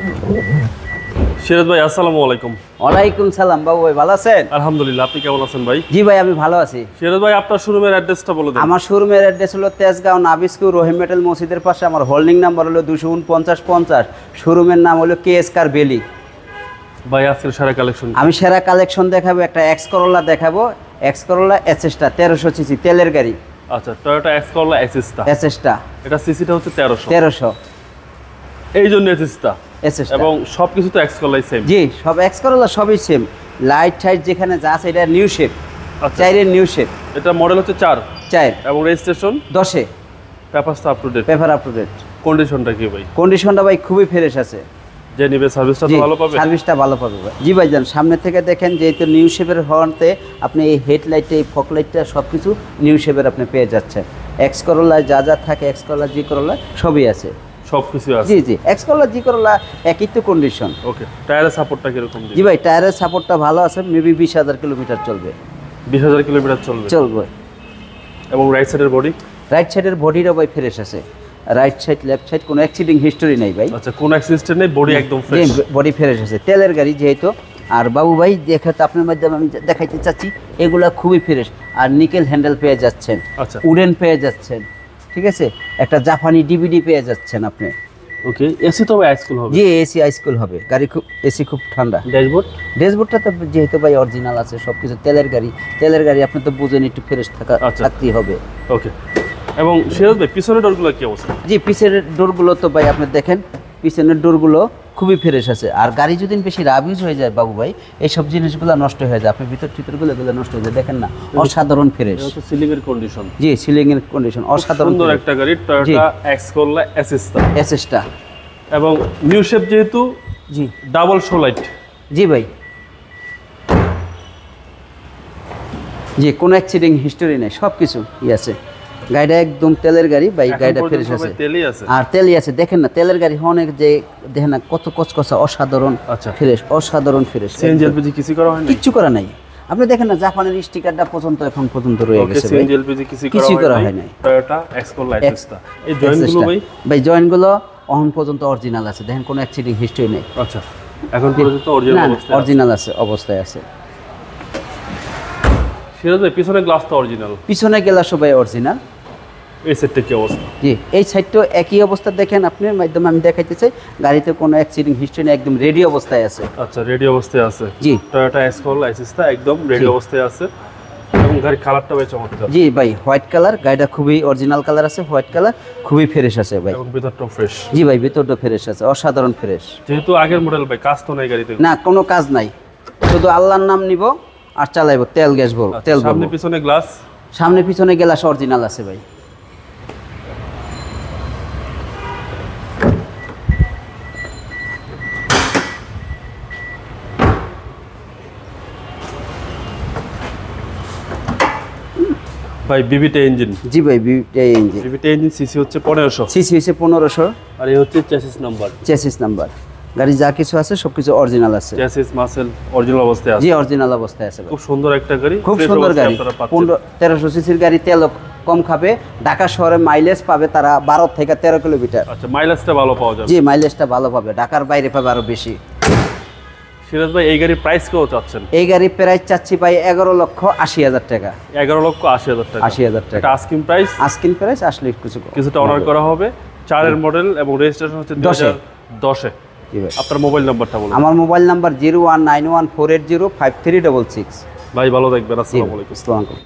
সিরাজ ভাই আসসালামু আলাইকুম। ওয়ালাইকুম সালাম। বাবু ভাই ভালো আছেন? আলহামদুলিল্লাহ, আপনি কেমন আছেন ভাই? জি ভাই আমি ভালো আছি। সিরাজ ভাই আপনার শোরুমের অ্যাড্রেসটা বলে দেন। আমার শোরুমের অ্যাড্রেস হলো তেজগাঁও নাবিস্কু রহিম মেটাল মসজিদের পাশে। আমার হোল্ডিং নাম্বার হলো 24950। শোরুমের নাম হলো কেএস কার বেলি। ভাই আজকের সারা কালেকশন আমি সেরা কালেকশন দেখাবো। একটা এক্স করোলা দেখাবো। এক্স করোলা এসএসটা 1300 সিসি তেলের গাড়ি। আচ্ছা, টয়োটা এক্স করলা এসএসটা। এসএসটা এটা সিসিটা হচ্ছে 1300। 1300 এই জন্য এসএসটা। এসএসটা এবং সবকিছু তো এক্স করলাই সেম। জি, সব এক্স করোলা সবই সেম। লাইট টাইট যেখানে যা আছে এটা নিউ শেপ। আচ্ছা, চাইরের নিউ শেপ। এটা মডেল হচ্ছে 4 চাইর এবং রেজিস্ট্রেশন 10-এ। পেপারসটা up to date. Paper up to date. কন্ডিশনটা কি ভাই? কন্ডিশনটা ভাই খুবই ফ্রেশ আছে। যে নিবে সার্ভিসটা তো ভালো পাবে। সার্ভিসটা ভালো পাবে ভাই। জি ভাইজান, সামনে থেকে দেখেন যেহেতু নিউ শেপের হওয়াতে আপনি এই হেডলাইটটা এই ফকলাইটটা সব কিছু নিউ শেপের আপনি পেয়ে যাচ্ছেন। এক্স করোলায় যা যা থাকে এক্স করোলা জি করোলা সবই আছে। সবকিছু আছে। জি জি, এক্স করোলা জি করোলা একই তো কন্ডিশন। ওকে, টায়ারের সাপোর্টটা কিরকম দিবে? জি ভাই, টায়ারের সাপোর্টটা ভালো আছে। মেবি 20,000 কিলোমিটার চলবে। 20,000 কিলোমিটার চলবে। এবং রাইট সাইডের বডি? রাইট সাইডের বডিটাও ভাই ফ্রেশ আছে। রাইট সাইড লেফট সাইড কোনো অ্যাক্সিডিং হিস্টোরি নাই ভাই। আচ্ছা, কোনো অ্যাক্সিডেন্ট নেই, বডি একদম ফ্রেশ। বডি ফ্রেশ আছে, তেলের গাড়ি যেহেতু। আর বাবু ভাই দেখাতে আপনার মাধ্যমে আমি দেখাইতে চাচ্ছি, এগুলা খুবই ফ্রেশ। আর নিকেল হ্যান্ডেল পেয়ে যাচ্ছেন। আচ্ছা, উডেন পেয়ে যাচ্ছেন। ঠিক আছে, একটা জাপানি ডিভিডি পেয়ে যাচ্ছেন আপনি। ওকে, এসি তো আইসকুল হবে? জি, এসি আইসকুল হবে। গাড়ি খুব এসি খুব ঠান্ডা। ড্যাশবোর্ডটা তো যেহেতু ভাই অরিজিনাল আছে সব কিছু। তেলের গাড়ি আপনি তো বুঝেন একটু ফ্রেশ থাকতেই হবে। ওকে। এবং সিরাজ ভাই পিছনের ডোরগুলো কি অবস্থা? জি, পিছনের ডোরগুলো তো ভাই আপনি দেখেন, পিছনের ডোরগুলো খুবই ফ্রেশ আছে। আর গাড়ি যদি বেশি রাবিউজ হয়ে যায় বাবু ভাই, এইসব জিনিসগুলো নষ্ট হয়ে যায়। আপনি ভিতরগুলো এগুলো নষ্ট হয়ে যায়, দেখেন না, অসাধারণ ফ্রেশ। এটা সিলিং এর কন্ডিশন। জি, সিলিং এর কন্ডিশন অসাধারণ। সুন্দর একটা গাড়ি, টয়োটা এক্স করলা এসএসটা। এবং নিউ শেপ যেহেতু। জি, ডাবল শো লাইট। জি ভাই, জি, কোনো অ্যাক্সিডেন্ট হিস্টোরি নেই, সব কিছু আছে। গাড়িটা একদম তেলের গাড়ি ভাই, গাড়িটা ফ্রেশ আছে। আর তেলই আছে, দেখেন না তেলের গাড়ি অনেক যে দেখেন না কত কচকচা, অসাধারণ ফ্রেশ, অসাধারণ ফ্রেশ। সিএনজি এলপিজি কিছু করা হয় না? কিচ্ছু করা নাই। আপনি দেখেন না জাপানের স্টিকারটা পর্যন্ত এখন পর্যন্ত রয়ে গেছে ভাই। সিএনজি এলপিজি কিছু করা হয় নাই। Toyota X Corolla এসএসটা। এই জয়েন্টগুলো ভাই জয়েন্টগুলো এখন পর্যন্ত অরিজিনাল আছে, দেখেন কোনো অ্যাক্সিডেন্ট হিস্টরি নেই। আচ্ছা, এখন পর্যন্ত অরিজিনাল অবস্থায় আছে। সিরাজ ভাই পিছনের গ্লাসটা অরিজিনাল? পিছনে গ্লাসও ভাই অরিজিনাল। এই সেটটা কি অবস্থা? জি, এই সাইডটাও একই অবস্থা। দেখেন আপনার মাধ্যমে আমি দেখাইতে চাই, গাড়িতে কোনো অ্যাক্সিডেন্ট হিস্টরি নেই, একদম রেডি অবস্থায় আছে। আচ্ছা, রেডি অবস্থায় আছে। জি, টয়োটা এক্স করলা এসএসটা একদম রেডি অবস্থায় আছে। এবং গাড়ির কালারটা বেশ চমৎকার। জি ভাই, হোয়াইট কালার। গাড়িটা খুবই অরিজিনাল কালার আছে, হোয়াইট কালার, খুবই ফ্রেশ আছে ভাই। এবং ভিতরটাও ফ্রেশ। জি ভাই, ভিতরটা ফ্রেশ আছে, অসাধারণ ফ্রেশ। যেহেতু আগের মডেল ভাই, কাজ তো নাই গাড়িতে? না, কোনো কাজ নাই, শুধু আল্লাহর নাম নিব আর চালাইবো, তেল গ্যাস ভরবো, তেল ভরবো। সামনে পিছনে গ্লাস? সামনে পিছনে গ্লাস অরিজিনাল আছে ভাই। ভাই বিবিটা ইঞ্জিন? জি ভাই, বিবিটা ইঞ্জিন। বিবিটা ইঞ্জিন সিসি হচ্ছে 1500। সিসি হচ্ছে 1500। আর এই হচ্ছে চেসিস নাম্বার। Chassis number. গাড়ি যা কিছু আছে সবকিছু অরিজিনাল আছে। চেসিস মাসেল অরিজিনাল অবস্থায় আছে? জি, অরিজিনাল অবস্থায় আছে। খুব সুন্দর একটা গাড়ি, খুব সুন্দর গাড়ি। 1300 সিসির গাড়ি, তেল কম খাবে। ঢাকা শহরে মাইলেজ পাবে তারা 12 থেকে 13 কিলোমিটার। আচ্ছা, মাইলেজটা ভালো পাওয়া যাবে? জি, মাইলেজটা ভালো পাবে, ঢাকার বাইরে পাবে আরো বেশি। সিরাজ ভাই এই গাড়ির প্রাইস কত চাচ্ছেন? এই গাড়ির প্রাইস চাচ্ছি ভাই 11,80,000 টাকা। 11,80,000 টাকা? 80,000 টাকা এটা আস্কিং প্রাইস? আস্কিং প্রাইস আসলে কিছুটা অনার করা হবে। 4 এর মডেল এবং রেজিস্ট্রেশন হচ্ছে 2010 এ। জি ভাই, আপনার মোবাইল নাম্বারটা বলুন। আমার মোবাইল নাম্বার 01914805366। ভাই ভালো থাকবেন, আসসালামু আলাইকুম।